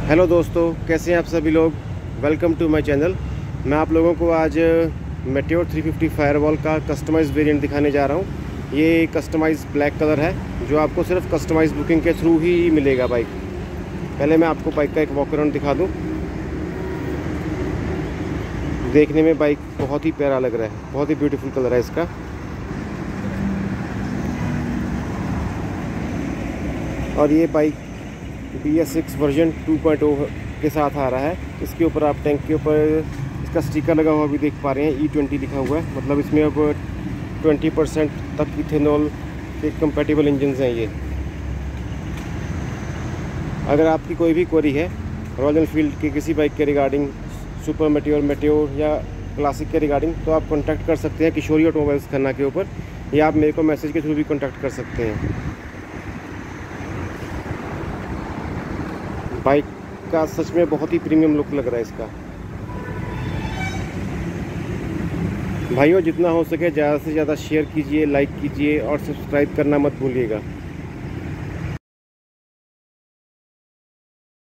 Hello दोस्तों, कैसे हैं आप सभी लोग। Welcome to my channel. मैं आप लोगों को आज मेटेओर 350 फायरवॉल का कस्टमाइज वेरिएंट दिखाने जा रहा हूं। ये कस्टमाइज ब्लैक कलर है जो आपको सिर्फ कस्टमाइज बुकिंग के थ्रू ही मिलेगा बाइक। पहले मैं आपको बाइक का एक वॉक अराउंड दिखा दूं। देखने में बाइक बहुत ही प्यारा लग रहा है, बहुत ही ब्यूटीफुल कलर है इसका। और ये बाइक BS6 वर्जन 2.0 के साथ आ रहा है। इसके ऊपर आप टैंक के ऊपर इसका स्टिकर लगा हुआ भी देख पा रहे हैं, E20 लिखा हुआ है। मतलब इसमें अब 20% तक इथेनॉल के कंपैटिबल इंजन हैं ये। अगर आपकी कोई भी क्वेरी है रॉयल एनफील्ड की किसी बाइक के रिगार्डिंग, सुपर मेटेओर या क्लासिक के रिगार्डिंग, तो आप कॉन्टैक्ट कर सकते हैं किशोरी ऑटोमोबाइल्स खन्ना के ऊपर, या आप मेरे को मैसेज के थ्रू भी कॉन्टैक्ट कर सकते हैं। बाइक का सच में बहुत ही प्रीमियम लुक लग रहा है इसका। भाइयों, जितना हो सके ज़्यादा से ज़्यादा शेयर कीजिए, लाइक कीजिए और सब्सक्राइब करना मत भूलिएगा।